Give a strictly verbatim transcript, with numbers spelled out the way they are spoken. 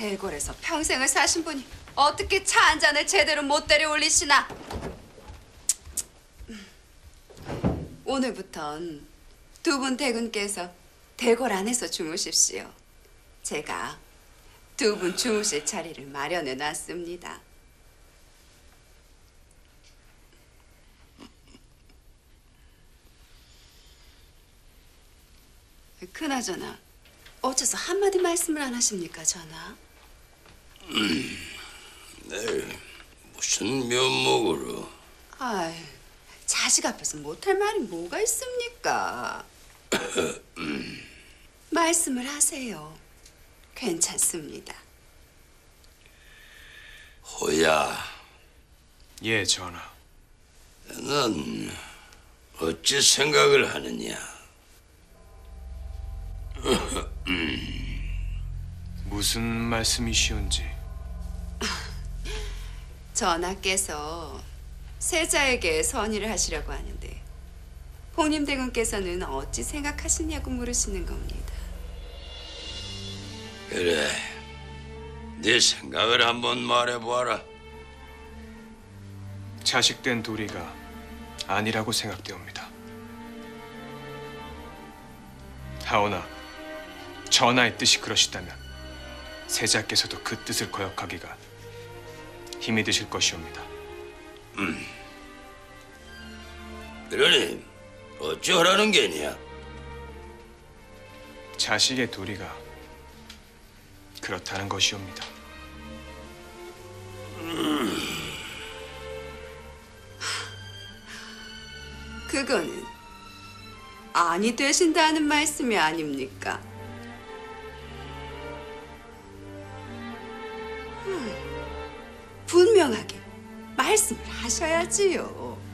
대궐에서 평생을 사신 분이 어떻게 차 한 잔을 제대로 못 데려 올리시나? 오늘부턴 두 분 대군께서 대궐 안에서 주무십시오. 제가 두 분 주무실 자리를 마련해 놨습니다. 그나저나 어째서 한마디 말씀을 안 하십니까, 전하? 음, 네, 무슨 면목으로? 아이, 자식 앞에서 못할 말이 뭐가 있습니까? 말씀을 하세요. 괜찮습니다. 호야, 예, 전하. 넌 어찌 생각을 하느냐? 무슨 말씀이시온지. 전하께서 세자에게 선의를 하시려고 하는데 홍림 대군께서는 어찌 생각하시냐고 물으시는 겁니다. 그래, 네 생각을 한번 말해보아라. 자식된 도리가 아니라고 생각되옵니다. 하오나 전하의 뜻이 그러시다면 세자께서도 그 뜻을 거역하기가 힘이 드실 것이옵니다. 음. 그러니 어찌하라는 게냐? 자식의 도리가 그렇다는 것이옵니다. 음. 그거는 아니 되신다는 말씀이 아닙니까? 음, 분명하게 말씀을 하셔야지요.